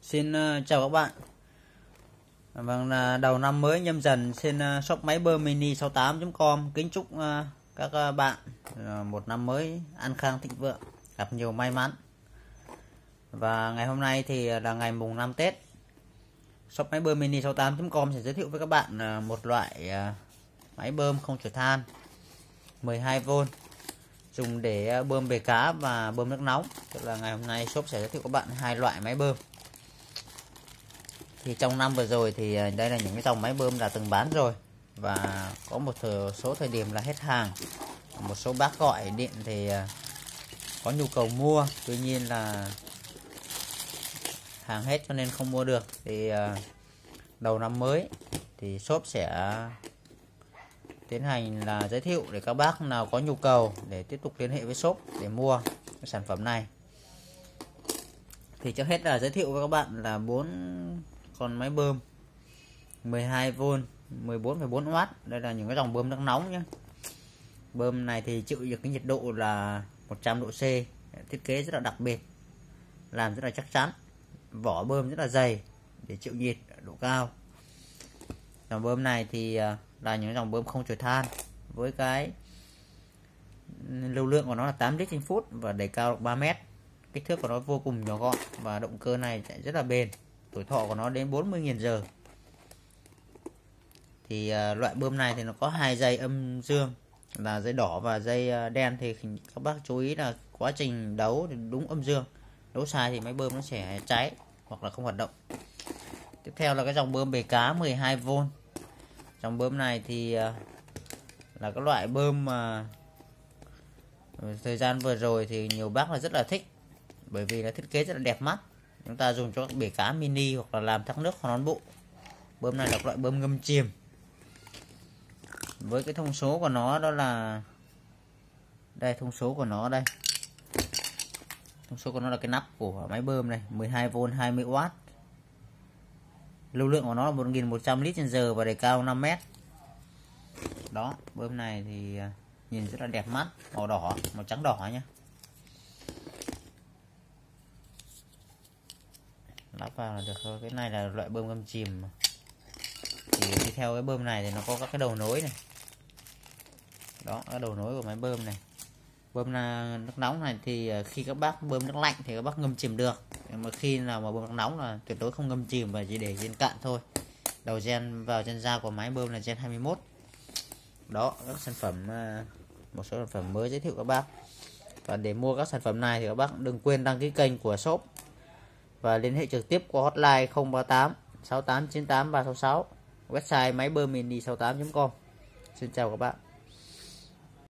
Xin chào các bạn. Vâng, là đầu năm mới Nhâm Dần, xin shop máy bơm mini 68.com kính chúc các bạn một năm mới an khang thịnh vượng, gặp nhiều may mắn. Và ngày hôm nay thì là ngày mùng 5 Tết. Shop máy bơm mini 68.com sẽ giới thiệu với các bạn một loại máy bơm không chổi than 12V dùng để bơm bể cá và bơm nước nóng. Tức là ngày hôm nay shop sẽ giới thiệu các bạn hai loại máy bơm. Thì trong năm vừa rồi thì đây là những cái dòng máy bơm đã từng bán rồi, và có một số thời điểm là hết hàng. Một số bác gọi điện thì có nhu cầu mua, tuy nhiên là hàng hết cho nên không mua được. Thì đầu năm mới thì shop sẽ tiến hành là giới thiệu để các bác nào có nhu cầu để tiếp tục liên hệ với shop để mua cái sản phẩm này. Thì trước hết là giới thiệu với các bạn là 4 con máy bơm 12V 14,4W. Đây là những cái dòng bơm nước nóng nhé. Bơm này thì chịu được cái nhiệt độ là 100 độ C, thiết kế rất là đặc biệt, làm rất là chắc chắn, vỏ bơm rất là dày để chịu nhiệt ở độ cao. Dòng bơm này thì là những dòng bơm không chổi than, với cái lưu lượng của nó là 8 lít trên phút và đẩy cao được 3 mét. Kích thước của nó vô cùng nhỏ gọn và động cơ này chạy rất là bền, tuổi thọ của nó đến 40.000 giờ. Thì loại bơm này thì nó có hai dây âm dương là dây đỏ và dây đen. Thì các bác chú ý là quá trình đấu thì đúng âm dương, đấu sai thì máy bơm nó sẽ cháy hoặc là không hoạt động. Tiếp theo là cái dòng bơm bể cá 12V. Dòng bơm này thì là cái loại bơm mà thời gian vừa rồi thì nhiều bác là rất là thích, bởi vì là thiết kế rất là đẹp mắt. Chúng ta dùng cho các bể cá mini hoặc là làm thác nước hoặc nón bộ. Bơm này là loại bơm ngâm chìm, với cái thông số của nó đó là đây, thông số của nó đây, thông số của nó là cái nắp của máy bơm này, 12V 20W. Lưu lượng của nó là 1.100 lít trên giờ và đẩy cao 5 mét. Đó, bơm này thì nhìn rất là đẹp mắt, màu đỏ, màu trắng đỏ nhé. Lắp vào là được thôi. Cái này là loại bơm ngâm chìm. Thì đi theo cái bơm này thì nó có các cái đầu nối này. Đó, các đầu nối của máy bơm này. Bơm là nước nóng này thì khi các bác bơm nước lạnh thì các bác ngâm chìm được, nhưng mà khi nào mà bơm nước nóng là tuyệt đối không ngâm chìm và chỉ để trên cạn thôi. Đầu gen vào chân da của máy bơm là gen 21. Đó, các sản phẩm, một số sản phẩm mới giới thiệu các bác. Và để mua các sản phẩm này thì các bác đừng quên đăng ký kênh của shop và liên hệ trực tiếp qua hotline 038 6898 366, website máy bơm mini 68.com. Xin chào các bạn.